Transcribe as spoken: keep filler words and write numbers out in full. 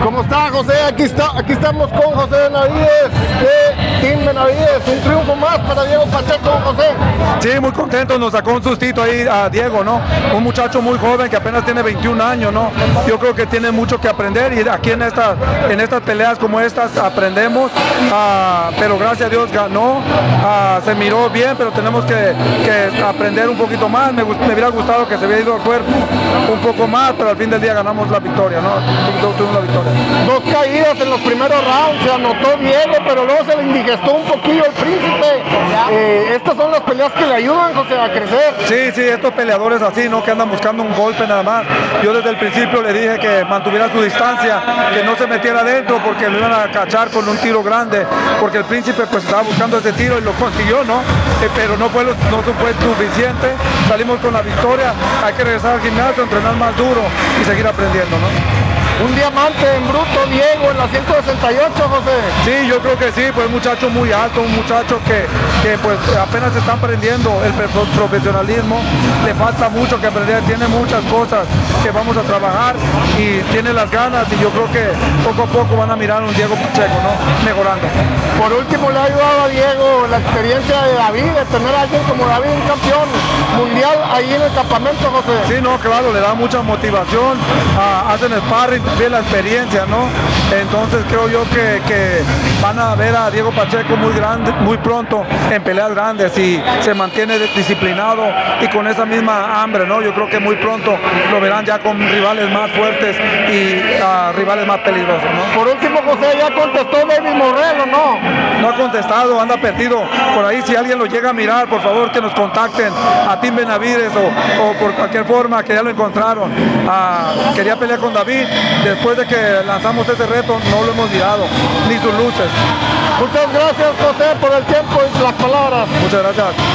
¿Cómo está, José? Aquí está, aquí estamos con José Benavides de Team Benavides. Un triunfo más para Diego Pacheco, José. Sí, muy contento, nos sacó un sustito ahí a Diego, ¿no? Un muchacho muy joven que apenas tiene veintiún años, ¿no? Yo creo que tiene mucho que aprender y aquí en estas, en estas peleas como estas aprendemos, uh, pero gracias a Dios ganó, uh, se miró bien, pero tenemos que, que aprender un poquito más. Me, me hubiera gustado que se hubiera ido al cuerpo un poco más, pero al fin del día ganamos la victoria, ¿no? Tuvimos la victoria. Dos caídas en los primeros rounds, se anotó Diego, pero luego se le indigestó un poquillo el Príncipe. Eh, estas son las peleas que le ayudan, José, a crecer. Sí, sí, estos peleadores así, ¿no? Que andan buscando un golpe nada más. Yo desde el principio le dije que mantuviera su distancia, que no se metiera adentro porque lo iban a cachar con un tiro grande, porque el Príncipe pues estaba buscando ese tiro y lo consiguió, ¿no? Eh, pero no fue, lo, no fue suficiente. Salimos con la victoria, hay que regresar al gimnasio, entrenar más duro y seguir aprendiendo, ¿no? Un diamante en bruto, Diego, en la ciento sesenta y ocho, José. Sí, yo creo que sí, pues un muchacho muy alto, un muchacho que, que pues apenas se está aprendiendo el profesionalismo, le falta mucho que aprender, tiene muchas cosas que vamos a trabajar y tiene las ganas y yo creo que poco a poco van a mirar a un Diego Pacheco, ¿no? Mejorando. Por último, le ha ayudado a Diego la experiencia de David, de tener a alguien como David, un campeón mundial ahí en el campamento, José. Sí, no, claro, le da mucha motivación, uh, hacen sparring, también la experiencia, ¿no? Entonces creo yo que, que van a ver a Diego Pacheco muy grande, muy pronto en peleas grandes y se mantiene disciplinado y con esa misma hambre, ¿no? Yo creo que muy pronto lo verán ya con rivales más fuertes y uh, rivales más peligrosos, ¿no? Por último, José, ya contestó David Morrell, ¿o no? No ha contestado, anda perdido. Por ahí si alguien lo llega a mirar, por favor que nos contacten a Team Benavides o, o por cualquier forma que ya lo encontraron. Uh, quería pelear con David. Después de que lanzamos ese reto, no lo hemos mirado, ni sus luces. Muchas gracias, José, por el tiempo y las palabras. Muchas gracias.